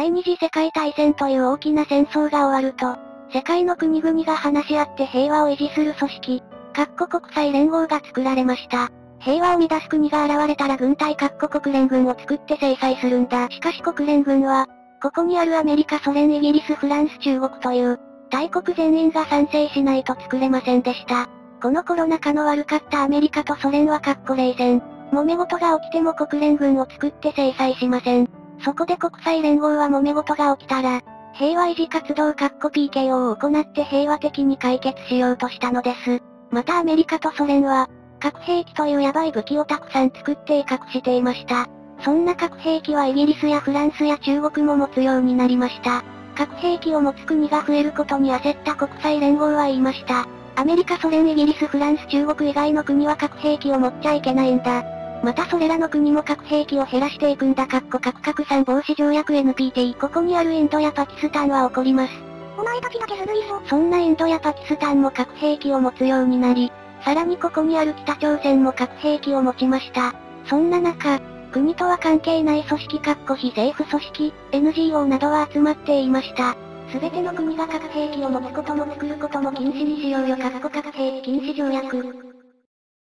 第二次世界大戦という大きな戦争が終わると、世界の国々が話し合って平和を維持する組織、各国国際連合が作られました。平和を乱す国が現れたら軍隊各国連軍を作って制裁するんだ。しかし国連軍は、ここにあるアメリカ、ソ連、イギリス、フランス、中国という、大国全員が賛成しないと作れませんでした。この頃仲の悪かったアメリカとソ連は冷戦、揉め事が起きても国連軍を作って制裁しません。そこで国際連合は揉め事が起きたら、平和維持活動PKO を行って平和的に解決しようとしたのです。またアメリカとソ連は、核兵器というヤバい武器をたくさん作って威嚇していました。そんな核兵器はイギリスやフランスや中国も持つようになりました。核兵器を持つ国が増えることに焦った国際連合は言いました。アメリカ、ソ連、イギリス、フランス、中国以外の国は核兵器を持っちゃいけないんだ。またそれらの国も核兵器を減らしていくんだ。核拡散防止条約 NPT。ここにあるインドやパキスタンは怒ります。 お前たちだけずるいぞ。 そんなインドやパキスタンも核兵器を持つようになり、さらにここにある北朝鮮も核兵器を持ちました。そんな中、国とは関係ない組織非政府組織、NGO などは集まって言いました。すべての国が核兵器を持つことも作ることも禁止にしようよ。核兵器禁止条約。